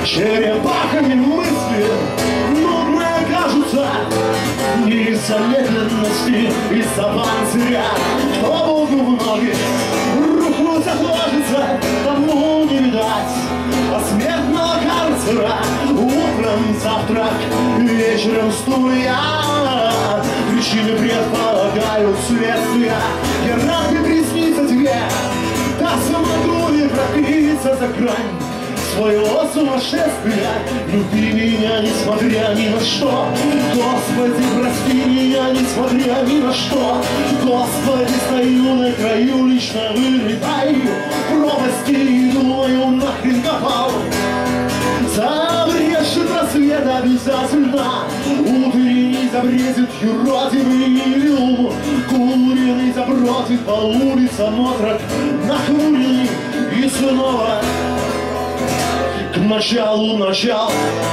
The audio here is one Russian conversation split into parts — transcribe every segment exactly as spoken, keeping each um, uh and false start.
черепахами мысли нудные кажутся, не из-за медленности, из-за панциря. Кто Богу в ноги руку заложится, тому не видать посмертного карцера. Утром завтрак, вечером стулья, причины предполагают следствия. Я рад и приснится тебе, да смогу ли пробиться за грань своего сумасшествия. Люби меня, несмотря ни на что, Господи, прости меня, несмотря ни на что. Господи, стою на краю, лично вылетаю в пропасти и думаю, нахрен копал. Забрешет рассвет обязательно, утренний забрезет юродивый иллюм. Куриный забродит по улицам отрок, нахмуренный и снова к началу начал.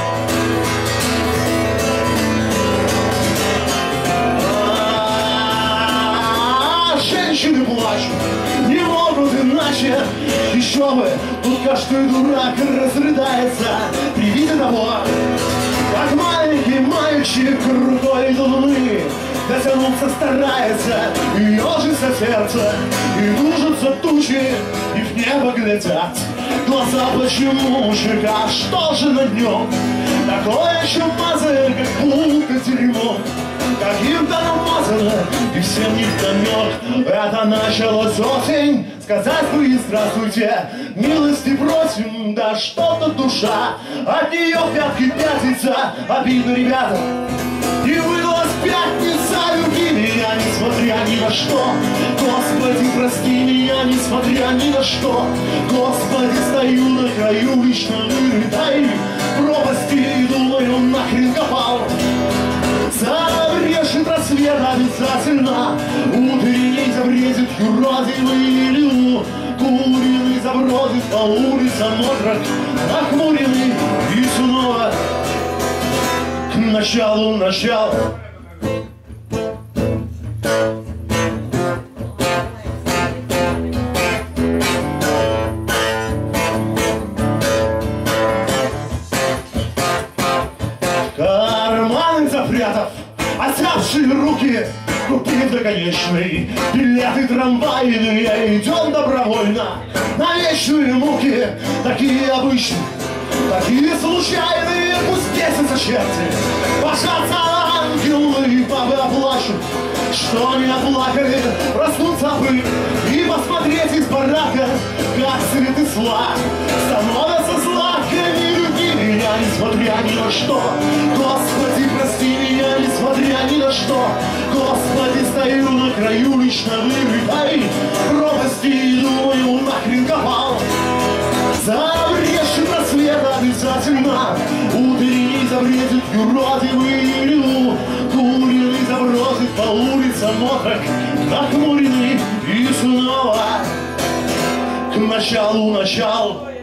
А, женщины плачут, не могут иначе. Еще бы, тут каждый дурак разрыдается при виде того, как маленький мальчик рукой до луны дотянуться старается, и ежится сердце, и тужатся тучи, и в небо глядят глаза. Почему мужика, что же на днем такое чумазое, как булка дерьмо? Каким-то намазано, и всем невдомек. Это началось осень, сказать бы и здравствуйте, милости просим, да что-то душа от нее в пятки пятится. Обидно, ребята, и выдалась пятница. Люби меня, несмотря ни на что, Господи, прости меня, несмотря ни на что. Господи, стою на краю, лично вырытай пропасти и думаю, нахрен копал. Забрешет рассвет обязательно, утренний забрезет юродивый иллюм. Куриный забродит по улицам отрок, нахмуренный и снова к началу начал. Карманы запрятав, осявшие руки, купив до конечной билеты трамвайные, идем добровольно на вечные муки. Такие обычные, такие случайные, пусть бесятся черти, божатся ангелы, и бабы оплачут, что они оплакали, проснутся бы и посмотреть из барака, как цветы зла становятся злаками. Люби меня, несмотря ни на что, Господи, прости меня, несмотря ни на что. Господи, стою на краю, лично вырытай пропасти и думаю, нахрен копал. Забрешет рассвет обязательно, утренний забрезет юродивый иллюм. Куриный забродит по улицам отрок, нахмуренный и снова к началу начал.